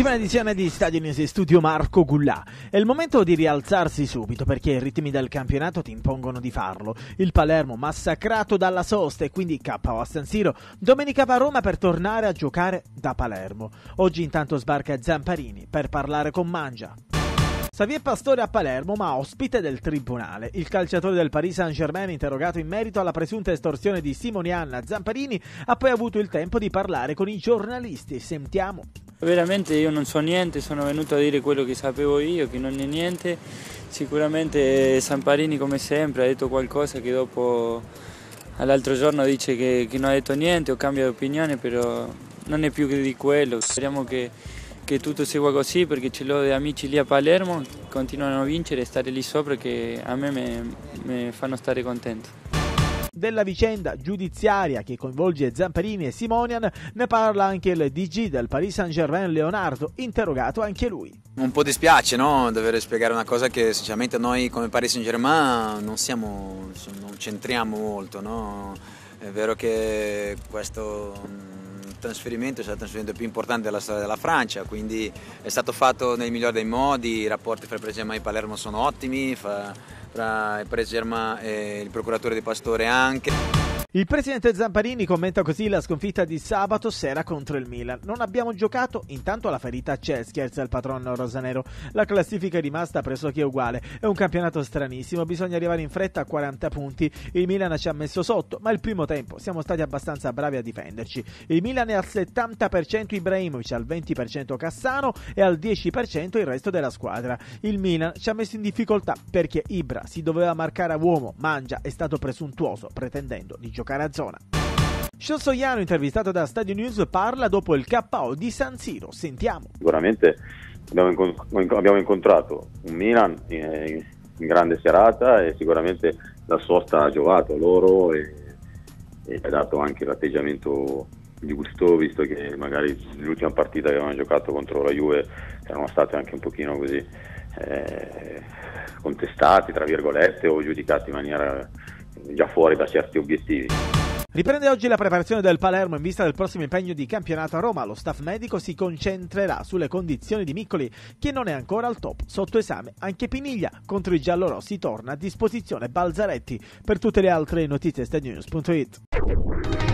Ultima edizione di Stadio News Studio Marco Gullà. È il momento di rialzarsi subito perché i ritmi del campionato ti impongono di farlo. Il Palermo massacrato dalla sosta e quindi KO a San Siro. Domenica va a Roma per tornare a giocare da Palermo. Oggi intanto sbarca Zamparini per parlare con Mangia. Xavier Pastore a Palermo, ma ospite del tribunale. Il calciatore del Paris Saint-Germain, interrogato in merito alla presunta estorsione di Simonian a Zamparini, ha poi avuto il tempo di parlare con i giornalisti. Sentiamo. Veramente io non so niente, sono venuto a dire quello che sapevo io, che non è niente. Sicuramente Zamparini, come sempre, ha detto qualcosa che dopo all'altro giorno dice che non ha detto niente o cambia di opinione, però non è più che di quello. Speriamo che tutto segua così, perché ce l'ho di amici lì a Palermo, continuano a vincere e stare lì sopra, che a me mi fanno stare contento. Della vicenda giudiziaria che coinvolge Zamparini e Simonian ne parla anche il DG del Paris Saint-Germain Leonardo, interrogato anche lui. Un po' dispiace, no? Dover spiegare una cosa che sinceramente noi come Paris Saint-Germain non centriamo molto, no? È vero che questo trasferimento è stato il trasferimento più importante della storia della Francia, quindi è stato fatto nel migliore dei modi. I rapporti fra il Paris Saint-Germain e Palermo sono ottimi, fra il Paris Saint-Germain e il procuratore di Pastore anche. Il presidente Zamparini commenta così la sconfitta di sabato sera contro il Milan. Non abbiamo giocato, intanto la ferita c'è, scherza il patrono rosanero. La classifica è rimasta pressoché uguale. È un campionato stranissimo, bisogna arrivare in fretta a 40 punti. Il Milan ci ha messo sotto, ma il primo tempo siamo stati abbastanza bravi a difenderci. Il Milan è al 70% Ibrahimovic, al 20% Cassano e al 10% il resto della squadra. Il Milan ci ha messo in difficoltà perché Ibra si doveva marcare a uomo, Mangia è stato presuntuoso pretendendo di giocare a zona. Sciosoiano, intervistato da Stadio News, parla dopo il KO di San Siro. Sentiamo. Sicuramente abbiamo incontrato un Milan in grande serata e sicuramente la sosta ha giovato loro e ha dato anche l'atteggiamento giusto, visto che magari l'ultima partita che avevano giocato contro la Juve erano state anche un pochino così contestati, tra virgolette, o giudicati in maniera già fuori da certi obiettivi. Riprende oggi la preparazione del Palermo in vista del prossimo impegno di campionato a Roma. Lo staff medico si concentrerà sulle condizioni di Miccoli, che non è ancora al top. Sotto esame anche Piniglia. Contro i giallorossi torna a disposizione Balzaretti. Per tutte le altre notizie, stadionews.it.